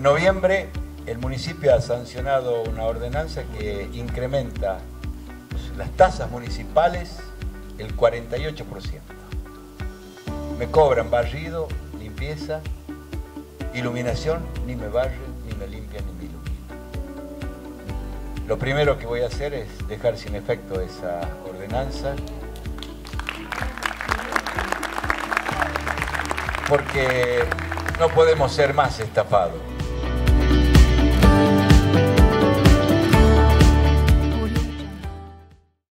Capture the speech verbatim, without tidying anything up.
noviembre el municipio ha sancionado una ordenanza que incrementa las tasas municipales el cuarenta y ocho por ciento. Me cobran barrido, limpieza, iluminación, ni me barren, ni me limpian, ni me iluminan. Lo primero que voy a hacer es dejar sin efecto esa ordenanza, porque no podemos ser más estafados.